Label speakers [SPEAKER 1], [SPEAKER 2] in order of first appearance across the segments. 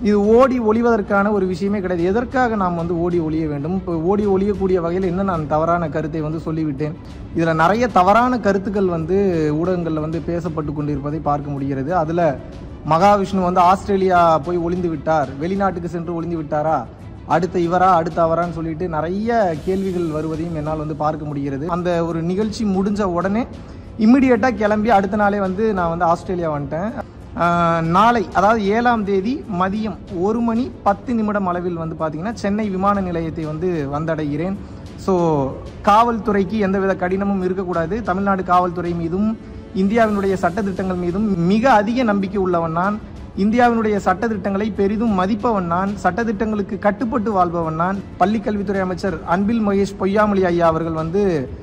[SPEAKER 1] இது ஓடி ஒளிவதற்கான ஒரு விஷயமே கிடையாது. எதற்காக நாம் வந்து ஓடி ஒளிய வேண்டும்? இப்போ ஓடி ஒளியக்கூடிய வகையில் என்ன நான் தவறான கருத்தை வந்து சொல்லிவிட்டேன். இதில் நிறைய தவறான கருத்துக்கள் வந்து ஊடகங்களில் வந்து பேசப்பட்டு கொண்டிருப்பதை பார்க்க முடிகிறது. அதில் மகாவிஷ்ணு வந்து ஆஸ்திரேலியா போய் ஒளிந்து விட்டார், வெளிநாட்டுக்கு சென்று ஒளிந்து விட்டாரா, அடுத்த இவரா அடுத்த அவரான்னு சொல்லிட்டு நிறைய கேள்விகள் வருவதையும் என்னால் வந்து பார்க்க முடிகிறது. அந்த ஒரு நிகழ்ச்சி முடிஞ்ச உடனே இம்மிடியேட்டாக கிளம்பி அடுத்த நாளே வந்து நான் வந்து ஆஸ்திரேலியா வந்துட்டேன். நாளை அதாவது 7ஆம் தேதி மதியம் 1:10 அளவில் வந்து பார்த்திங்கன்னா சென்னை விமான நிலையத்தை வந்து வந்தடைகிறேன். ஸோ காவல்துறைக்கு எந்தவித கடினமும் இருக்கக்கூடாது. தமிழ்நாடு காவல்துறை மீதும் இந்தியாவினுடைய சட்டத்திட்டங்கள் மீதும் மிக அதிக நம்பிக்கை உள்ளவன் நான். இந்தியாவினுடைய சட்டத்திட்டங்களை பெரிதும் மதிப்பவன் நான். சட்டத்திட்டங்களுக்கு கட்டுப்பட்டு வாழ்பவன் நான். பள்ளிக்கல்வித்துறை அமைச்சர் அன்பில் மகேஷ் பொய்யாமொழி ஐயா அவர்கள் வந்து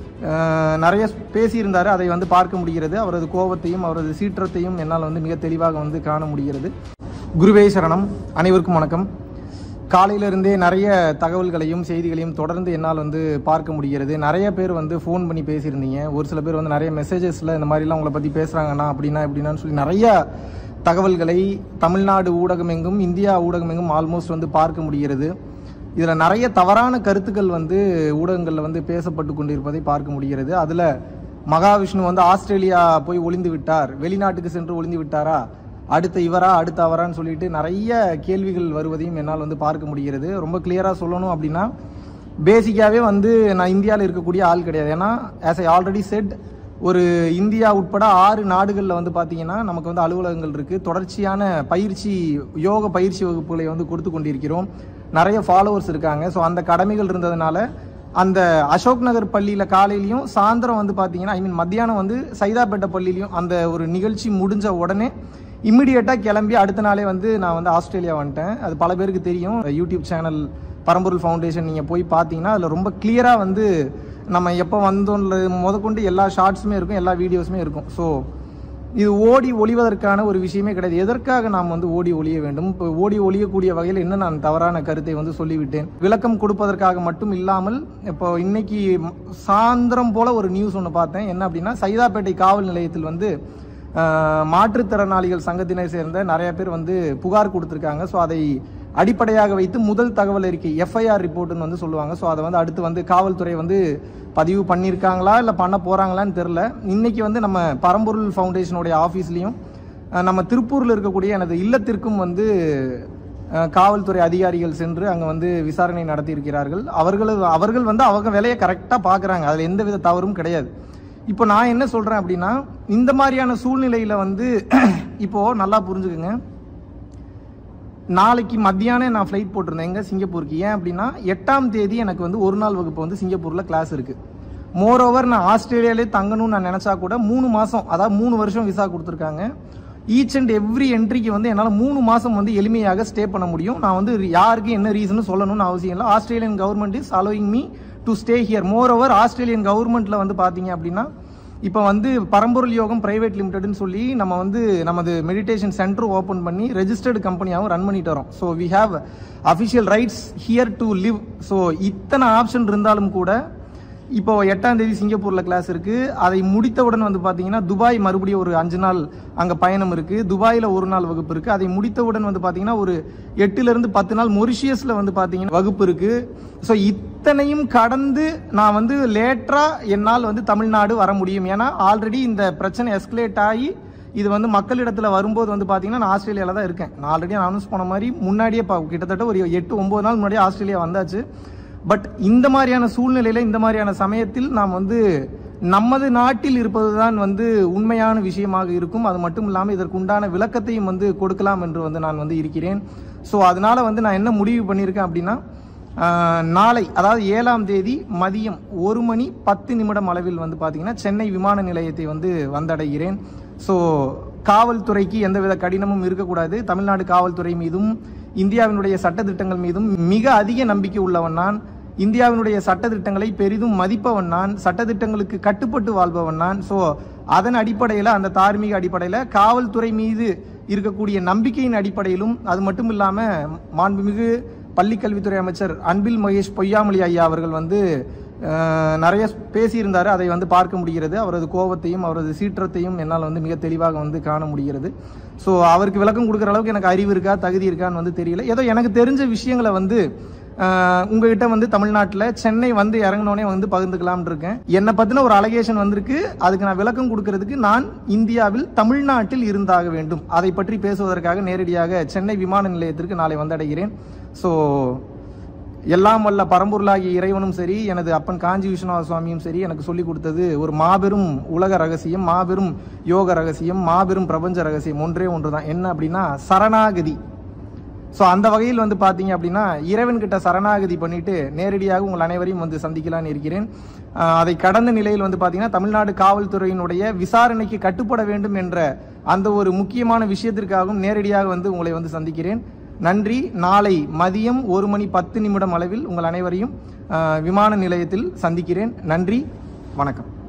[SPEAKER 1] நிறைய பேசியிருந்தார். அதை வந்து பார்க்க முடிகிறது. அவரது கோபத்தையும் அவரது சீற்றத்தையும் என்னால் வந்து மிக தெளிவாக வந்து காண முடிகிறது. குருவே சரணம். அனைவருக்கும் வணக்கம். காலையிலிருந்தே நிறைய தகவல்களையும் செய்திகளையும் தொடர்ந்து என்னால் வந்து பார்க்க முடிகிறது. நிறைய பேர் வந்து ஃபோன் பண்ணி பேசியிருந்தீங்க. ஒரு சில பேர் வந்து நிறைய மெசேஜஸில் இந்த மாதிரிலாம் உங்களை பற்றி பேசுகிறாங்கண்ணா அப்படின்னா எப்படின்னான்னு சொல்லி நிறைய தகவல்களை தமிழ்நாடு ஊடகம் எங்கும் இந்தியா ஊடகம் எங்கும் ஆல்மோஸ்ட் வந்து பார்க்க முடிகிறது. இதில் நிறைய தவறான கருத்துக்கள் வந்து ஊடகங்களில் வந்து பேசப்பட்டு கொண்டிருப்பதை பார்க்க முடிகிறது. அதில் மகாவிஷ்ணு வந்து ஆஸ்திரேலியா போய் ஒளிந்து விட்டார், வெளிநாட்டுக்கு சென்று ஒளிந்து விட்டாரா, அடுத்த இவரா அடுத்த அவரான்னு சொல்லிட்டு நிறைய கேள்விகள் வருவதையும் என்னால் வந்து பார்க்க முடிகிறது. ரொம்ப கிளியராக சொல்லணும் அப்படின்னா பேசிக்காகவே வந்து நான் இந்தியாவில் இருக்கக்கூடிய ஆள் கிடையாது. ஏன்னா ஆஸ் ஐ ஆல்ரெடி செட், ஒரு இந்தியா உட்பட 6 நாடுகளில் வந்து பார்த்தீங்கன்னா நமக்கு வந்து அலுவலகங்கள் இருக்குது. தொடர்ச்சியான யோக பயிற்சி வகுப்புகளை வந்து கொடுத்து கொண்டிருக்கிறோம். நிறைய ஃபாலோவர்ஸ் இருக்காங்க. ஸோ அந்த கடமைகள் இருந்ததுனால அந்த அசோக் நகர் பள்ளியில் காலையிலையும் சாயந்தரம் வந்து பார்த்தீங்கன்னா மத்தியானம் வந்து சைதாப்பேட்டை பள்ளியிலையும் அந்த ஒரு நிகழ்ச்சி முடிஞ்ச உடனே இம்மிடியேட்டாக கிளம்பி அடுத்த நாளே வந்து நான் வந்து ஆஸ்திரேலியா வந்துட்டேன். அது பல பேருக்கு தெரியும். யூடியூப் சேனல் பரம்பொருள் ஃபவுண்டேஷன் நீங்கள் போய் பார்த்தீங்கன்னா அதில் ரொம்ப கிளியராக வந்து நம்ம எப்போ வந்தோம்ல முதற்கொண்டு எல்லா ஷார்ட்ஸுமே இருக்கும், எல்லா வீடியோஸுமே இருக்கும். ஸோ இது ஓடி ஒளிவதற்கான ஒரு விஷயமே கிடையாது. எதற்காக நாம் வந்து ஓடி ஒளிய வேண்டும்? இப்போ ஓடி ஒளியக்கூடிய வகையில் என்ன நான் தவறான கருத்தை வந்து சொல்லிவிட்டேன். விளக்கம் கொடுப்பதற்காக மட்டும் இல்லாமல் இப்போ இன்னைக்கு சாயந்தரம் போல் ஒரு நியூஸ் ஒன்று பார்த்தேன். என்ன அப்படின்னா, சைதாப்பேட்டை காவல் நிலையத்தில் வந்து மாற்றுத்திறனாளிகள் சங்கத்தினை சேர்ந்த நிறைய பேர் வந்து புகார் கொடுத்துருக்காங்க. ஸோ அதை அடிப்படையாக வைத்து முதல் தகவல் அறிக்கை எஃப்ஐஆர் ரிப்போர்ட்னு வந்து சொல்லுவாங்க. ஸோ அதை வந்து அடுத்து வந்து காவல்துறை வந்து பதிவு பண்ணியிருக்காங்களா இல்லை பண்ண போகிறாங்களான்னு தெரில. இன்றைக்கி வந்து நம்ம பரம்பொருள் ஃபவுண்டேஷனுடைய ஆஃபீஸ்லேயும் நம்ம திருப்பூரில் இருக்கக்கூடிய எனது இல்லத்திற்கும் வந்து காவல்துறை அதிகாரிகள் சென்று அங்கே வந்து விசாரணை நடத்தியிருக்கிறார்கள். அவர்கள் வந்து அவங்க வேலையை கரெக்டாக பார்க்குறாங்க. அதில் எந்த வித தவறும் கிடையாது. இப்போ நான் என்ன சொல்கிறேன் அப்படின்னா, இந்த மாதிரியான சூழ்நிலையில் வந்து இப்போது நல்லா புரிஞ்சுக்குங்க. நாளைக்கு மத்தியானம் நான் ஃப்ளைட் போட்டிருந்தேன் எங்கே, சிங்கப்பூருக்கு. ஏன் அப்படின்னா 8ஆம் தேதி எனக்கு வந்து ஒரு நாள் வகுப்பு வந்து சிங்கப்பூரில் கிளாஸ் இருக்குது. மோரோவர் நான் ஆஸ்திரேலியாவிலே தங்கணும்னு நான் நினச்சா கூட 3 மாதம், அதாவது 3 வருஷம் விசா கொடுத்துருக்காங்க. ஈச் அண்ட் எவ்ரி என்ட்ரிக்கு வந்து என்னால் 3 மாதம் வந்து எளிமையாக ஸ்டே பண்ண முடியும். நான் வந்து யாருக்கு என்ன ரீசன் சொல்லணும்னு அவசியம் இல்லை. Australian government is allowing me to stay here. Moreover Australian கவர்மெண்ட்டில் வந்து பார்த்தீங்க அப்படின்னா இப்போ வந்து பரம்பொருள் யோகம் பிரைவேட் லிமிடெட்னு சொல்லி நம்ம வந்து நமது மெடிடேஷன் சென்டர் ஓப்பன் பண்ணி ரெஜிஸ்டர்டு கம்பெனியாகவும் ரன் பண்ணிட்டு வரோம். So we have official rights here to live. So இத்தனை ஆப்ஷன் இருந்தாலும் கூட இப்போ 8ஆம் தேதி சிங்கப்பூரில் கிளாஸ் இருக்குது. அதை முடித்தவுடன் வந்து பார்த்தீங்கன்னா துபாய் மறுபடியும் ஒரு 5 நாள் அங்கே பயணம் இருக்குது. துபாயில் ஒரு நாள் வகுப்பு இருக்குது. அதை முடித்தவுடன் வந்து பார்த்தீங்கன்னா ஒரு 8லிருந்து 10 நாள் மொரிஷியஸில் வந்து பார்த்தீங்கன்னா வகுப்பு இருக்குது. ஸோ இத்தனையும் கடந்து நான் வந்து லேட்டராக என்னால் வந்து தமிழ்நாடு வர முடியும். ஏன்னா ஆல்ரெடி இந்த பிரச்சனை எஸ்கலேட் ஆகி இது வந்து மக்களிடத்தில் வரும்போது வந்து பார்த்தீங்கன்னா நான் ஆஸ்திரேலியாவில் தான் இருக்கேன். நான் ஆல்ரெடி அனௌன்ஸ் பண்ண மாதிரி முன்னாடியே கிட்டத்தட்ட ஒரு 8-9 நாள் முன்னாடியே ஆஸ்திரேலியா வந்தாச்சு. பட் இந்த மாதிரியான சூழ்நிலையில் இந்த மாதிரியான சமயத்தில் நாம் வந்து நமது நாட்டில் இருப்பது தான் வந்து உண்மையான விஷயமாக இருக்கும். அது மட்டும் இல்லாமல் இதற்கு உண்டான விளக்கத்தையும் வந்து கொடுக்கலாம் என்று வந்து நான் வந்து இருக்கிறேன். ஸோ அதனால வந்து நான் என்ன முடிவு பண்ணியிருக்கேன் அப்படின்னா, நாளை அதாவது 7ஆம் தேதி மதியம் 1:10 அளவில் வந்து பார்த்தீங்கன்னா சென்னை விமான நிலையத்தை வந்து வந்தடைகிறேன். ஸோ காவல்துறைக்கு எந்தவித கடினமும் இருக்கக்கூடாது. தமிழ்நாடு காவல்துறை மீதும் இந்தியாவினுடைய சட்டத்திட்டங்கள் மீதும் மிக அதிக நம்பிக்கை உள்ளவன் நான். இந்தியாவினுடைய சட்டத்திட்டங்களை பெரிதும் மதிப்பவன் நான். சட்டத்திட்டங்களுக்கு கட்டுப்பட்டு வாழ்பவன் நான். ஸோ அதன் அடிப்படையில், அந்த தார்மீக அடிப்படையில், காவல்துறை மீது இருக்கக்கூடிய நம்பிக்கையின் அடிப்படையிலும், அது மட்டும் இல்லாமல் மாண்புமிகு பள்ளிக்கல்வித்துறை அமைச்சர் அன்பில் மகேஷ் பொய்யாமொழி ஐயா அவர்கள் வந்து நிறைய பேசியிருந்தார். அதை வந்து பார்க்க முடிகிறது. அவரது கோபத்தையும் அவரது சீற்றத்தையும் என்னால் வந்து மிக தெளிவாக வந்து காண முடிகிறது. ஸோ அவருக்கு விளக்கம் கொடுக்குற அளவுக்கு எனக்கு அறிவு இருக்கா, தகுதி இருக்கான்னு வந்து தெரியல. ஏதோ எனக்கு தெரிஞ்ச விஷயங்களை வந்து உங்ககிட்ட வந்து தமிழ்நாட்டில் சென்னை வந்து இறங்கினோடனே வந்து பகிர்ந்துக்கலாம்னு இருக்கேன். என்னை பற்றின ஒரு அலகேஷன் வந்திருக்கு. அதுக்கு நான் விளக்கம் கொடுக்கறதுக்கு நான் இந்தியாவில் தமிழ்நாட்டில் இருந்தாக வேண்டும். அதை பற்றி பேசுவதற்காக நேரடியாக சென்னை விமான நிலையத்திற்கு நாளை வந்தடைகிறேன். ஸோ எல்லாம் வல்ல பரம்பொருளாகிய இறைவனும் சரி, எனது அப்பன் காஞ்சி விஸ்வநாத சுவாமியும் சரி எனக்கு சொல்லிக் கொடுத்தது ஒரு மாபெரும் உலக ரகசியம், மாபெரும் யோக ரகசியம், மாபெரும் பிரபஞ்ச ரகசியம் ஒன்றே ஒன்று தான். என்ன அப்படின்னா சரணாகதி. ஸோ அந்த வகையில் வந்து பார்த்தீங்க அப்படின்னா இறைவன்கிட்ட சரணாகதி பண்ணிட்டு நேரடியாக உங்கள் அனைவரையும் வந்து சந்திக்கலான்னு இருக்கிறேன். அதை கடந்த நிலையில் வந்து பார்த்தீங்கன்னா தமிழ்நாடு காவல்துறையினுடைய விசாரணைக்கு கட்டுப்பட வேண்டும் என்ற அந்த ஒரு முக்கியமான விஷயத்திற்காகவும் நேரடியாக வந்து உங்களை வந்து சந்திக்கிறேன். நன்றி. நாளை மதியம் 1:10 அளவில் உங்கள் அனைவரையும் விமான நிலையத்தில் சந்திக்கிறேன். நன்றி, வணக்கம்.